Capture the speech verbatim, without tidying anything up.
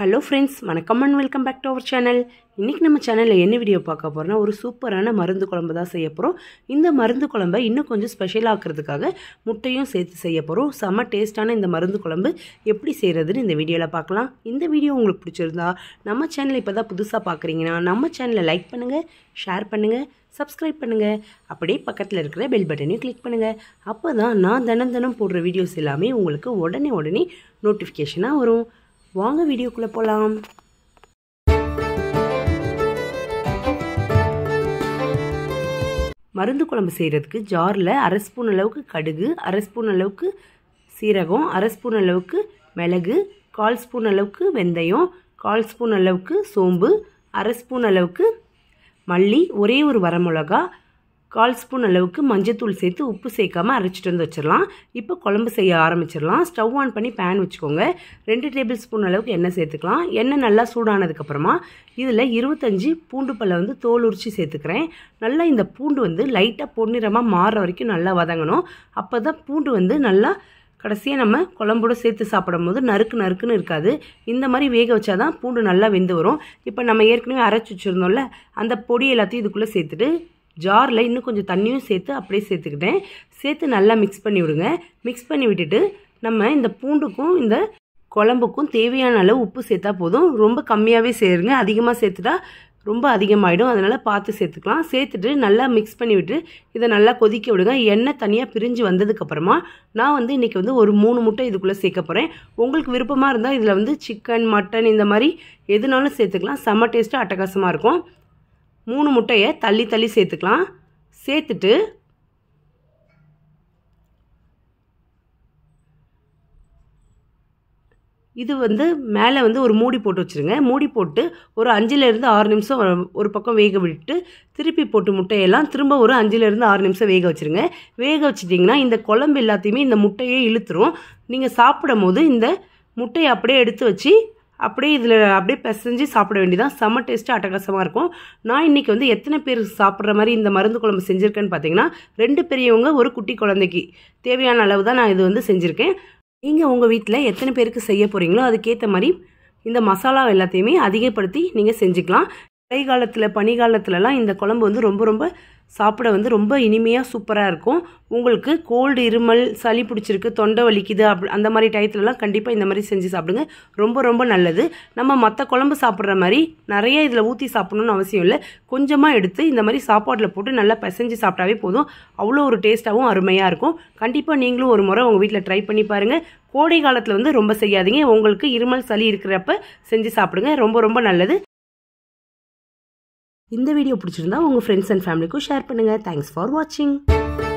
Hello friends, வணக்கம் and welcome back to our channel. இன்னைக்கு நம்ம சேனல்ல என்ன வீடியோ பார்க்க போறோம்னா ஒரு சூப்பரான மருந்து குழம்பு தான் செய்ய போறோம். இந்த மருந்து குழம்பை இன்னும் கொஞ்சம் ஸ்பெஷல் ஆக்குறதுக்காக முட்டையும் சேர்த்து செய்ய போறோம். செம டேஸ்டான இந்த மருந்து குழம்பு எப்படி செய்யறதுன்னு இந்த வீடியோல பார்க்கலாம். இந்த வீடியோ உங்களுக்கு பிடிச்சிருந்தா நம்ம சேனலை இப்பதான் புதுசா பார்க்கறீங்கன்னா நம்ம சேனலை லைக் பண்ணுங்க, ஷேர் பண்ணுங்க, சப்ஸ்கிரைப் பண்ணுங்க. அப்படியே பக்கத்துல இருக்கிற பெல் பட்டனையும் கிளிக் பண்ணுங்க. அப்பதான் நான் தினம் தினம் போடுற வீடியோஸ் எல்லாமே உங்களுக்கு உடனே உடனே நோட்டிஃபிகேஷனா வரும். வாங்க வீடியோக்குள்ள போலாம். மருந்து குழம்பு செய்யறதுக்கு ஜார்ல அரை ஸ்பூன் அளவுக்கு கடுகு, அரை ஸ்பூன் அளவுக்கு சீரகம், அரை ஸ்பூன் அளவுக்கு மிளகு, கால் ஸ்பூன் அளவுக்கு வெந்தயம், கால் ஸ்பூன் அளவுக்கு சோம்பு, அரை ஸ்பூன் அளவுக்கு மல்லி, ஒரே ஒரு வரமிளகா, கால் ஸ்பூன் அளவுக்கு மஞ்சத்தூள் சேர்த்து உப்பு சேர்க்காம அரைச்சிட்டு வந்து வச்சிடலாம். இப்போ குழம்பு செய்ய ஆரம்பிச்சிடலாம். ஸ்டவ் ஆன் பண்ணி பேன் வச்சுக்கோங்க. ரெண்டு டேபிள் ஸ்பூன் அளவுக்கு எண்ணெய் சேர்த்துக்கலாம். எண்ணெய் நல்லா சூடானதுக்கப்புறமா இதில் இருபத்தஞ்சி பூண்டு பல்லை வந்து தோல் உரிச்சு சேர்த்துக்கிறேன். நல்லா இந்த பூண்டு வந்து லைட்டாக பொன்னிறமாக மாறுற வரைக்கும் நல்லா வதங்கணும். அப்போ தான் பூண்டு வந்து நல்லா கடைசியாக நம்ம குழம்போட சேர்த்து சாப்பிடும் போது நறுக்கு நறுக்குன்னு இருக்காது. இந்த மாதிரி வேக வச்சா தான் பூண்டு நல்லா வெந்து வரும். இப்போ நம்ம ஏற்கனவே அரைச்சி வச்சுருந்தோம்ல அந்த பொடி எல்லாத்தையும் இதுக்குள்ளே சேர்த்துட்டு ஜாரில் இன்னும் கொஞ்சம் தண்ணியும் சேர்த்து அப்படியே சேர்த்துக்கிட்டேன். சேர்த்து நல்லா மிக்ஸ் பண்ணி விடுங்க. மிக்ஸ் பண்ணி விட்டுட்டு நம்ம இந்த பூண்டுக்கும் இந்த குழம்புக்கும் தேவையான அளவு உப்பு சேர்த்தா போதும். ரொம்ப கம்மியாகவே சேருங்க. அதிகமாக சேர்த்துட்டா ரொம்ப அதிகமாகிடும். அதனால் பார்த்து சேர்த்துக்கலாம். சேர்த்துட்டு நல்லா மிக்ஸ் பண்ணி விட்டு இதை நல்லா கொதிக்க விடுங்க. எண்ணெய் தனியாக பிரிஞ்சு வந்ததுக்கப்புறமா நான் வந்து இன்றைக்கி வந்து ஒரு மூணு முட்டை இதுக்குள்ளே சேர்க்க போகிறேன். உங்களுக்கு விருப்பமாக இருந்தால் இதில் வந்து சிக்கன், மட்டன் இந்த மாதிரி எதுனாலும் சேர்த்துக்கலாம். செம்ம டேஸ்ட்டாக அட்டகாசமாக இருக்கும். மூணு முட்டையை தள்ளி தள்ளி சேர்த்துக்கலாம். சேர்த்துட்டு இது வந்து மேலே வந்து ஒரு மூடி போட்டு வச்சுருங்க. மூடி போட்டு ஒரு அஞ்சுலேருந்து ஆறு நிமிஷம் ஒரு பக்கம் வேக விட்டு திருப்பி போட்டு முட்டையெல்லாம் திரும்ப ஒரு அஞ்சுலேருந்து ஆறு நிமிஷம் வேக வச்சுருங்க. வேக வச்சிட்டிங்கன்னா இந்த குழம்பு எல்லாத்தையுமே இந்த முட்டையே இழுத்துரும். நீங்கள் சாப்பிடும் போது இந்த முட்டையை அப்படியே எடுத்து வச்சு அப்படியே இதில் அப்படியே பிசைஞ்சு சாப்பிட வேண்டியதான். செம்ம டேஸ்ட்டாக அட்டகாசமாக இருக்கும். நான் இன்றைக்கி வந்து எத்தனை பேர் சாப்பிட்ற மாதிரி இந்த மருந்து குழம்பு செஞ்சுருக்கேன்னு பார்த்தீங்கன்னா ரெண்டு பெரியவங்க ஒரு குட்டி குழந்தைக்கு தேவையான அளவு தான் நான் இது வந்து செஞ்சுருக்கேன். நீங்கள் உங்கள் வீட்டில் எத்தனை பேருக்கு செய்ய போகிறீங்களோ அதுக்கேற்ற மாதிரி இந்த மசாலா எல்லாத்தையுமே அதிகப்படுத்தி நீங்கள் செஞ்சுக்கலாம். மழை காலத்தில் பனி காலத்துலலாம் இந்த குழம்பு வந்து ரொம்ப ரொம்ப சாப்பிட வந்து ரொம்ப இனிமையாக சூப்பராக இருக்கும். உங்களுக்கு கோல்டு, இருமல், சளி பிடிச்சிருக்கு, தொண்டை வலிக்குது அப்படி அந்த மாதிரி டயத்துலலாம் கண்டிப்பாக இந்த மாதிரி செஞ்சு சாப்பிடுங்க. ரொம்ப ரொம்ப நல்லது. நம்ம மற்ற குழம்பு சாப்பிட்ற மாதிரி நிறைய இதில் ஊற்றி சாப்பிடணும்னு அவசியம் இல்லை. கொஞ்சமாக எடுத்து இந்த மாதிரி சாப்பாட்டில் போட்டு நல்லா பிசைஞ்சு சாப்பிட்டாவே போதும். அவ்வளோ ஒரு டேஸ்ட்டாகவும் அருமையாக இருக்கும். கண்டிப்பாக நீங்களும் ஒரு முறை உங்கள் வீட்டில் ட்ரை பண்ணி பாருங்கள். கோடை காலத்தில் வந்து ரொம்ப செய்யாதீங்க. உங்களுக்கு இருமல், சளி இருக்கிறப்ப செஞ்சு சாப்பிடுங்க. ரொம்ப ரொம்ப நல்லது. இந்த வீடியோ பிடிச்சிருந்தா உங்கள் ஃப்ரெண்ட்ஸ் அண்ட் ஃபேமிலிக்கும் ஷேர் பண்ணுங்கள். தேங்க்ஸ் ஃபார் வாட்சிங்.